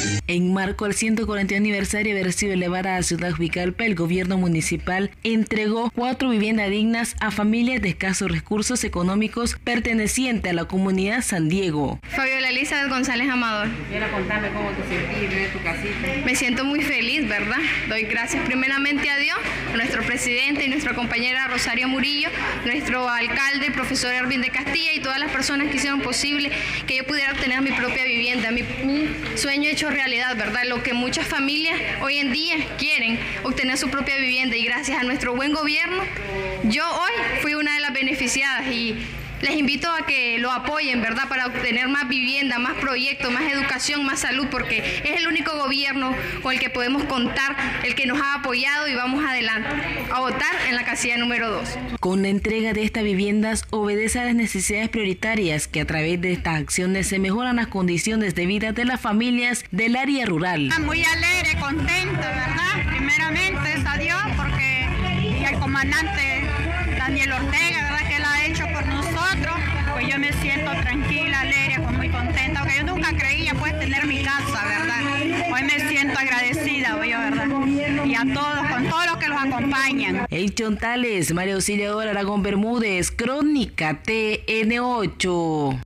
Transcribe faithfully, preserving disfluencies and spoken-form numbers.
En marco al ciento cuarenta aniversario de haber sido elevada a Ciudad Juicalpa, el gobierno municipal entregó cuatro viviendas dignas a familias de escasos recursos económicos pertenecientes a la comunidad San Diego. Fabiola Elizabeth González Amador. Y ahora contame cómo te sentís de tu casita. Me siento muy feliz, ¿verdad? Doy gracias primeramente a Dios, a nuestro presidente y nuestra compañera Rosario Murillo, nuestro alcalde, profesor Ervin de Castilla y todas las personas que hicieron posible que yo pudiera obtener mi propia vivienda, mi, mi sueño hecho realidad, ¿verdad? Lo que muchas familias hoy en día quieren, obtener su propia vivienda, y gracias a nuestro buen gobierno, yo hoy fui una de las beneficiadas y les invito a que lo apoyen, ¿verdad? Para obtener más vivienda, más proyectos, más educación, más salud, porque es el único gobierno con el que podemos contar, el que nos ha apoyado, y vamos adelante a votar en la casilla número dos. Con la entrega de estas viviendas obedece a las necesidades prioritarias que a través de estas acciones se mejoran las condiciones de vida de las familias del área rural. Muy alegre, contenta, ¿verdad? Primeramente es a Dios, porque y al comandante Daniel Ortega, ¿verdad? Que él ha hecho por nosotros, pues yo me siento tranquila, alegre, pues muy contenta, porque yo nunca creía pues tener mi casa, ¿verdad? Hoy me siento agradecida, yo, ¿verdad? Y a todos, con todos los que los acompañan. En Chontales, María Auxiliadora Aragón Bermúdez, Crónica T N ocho.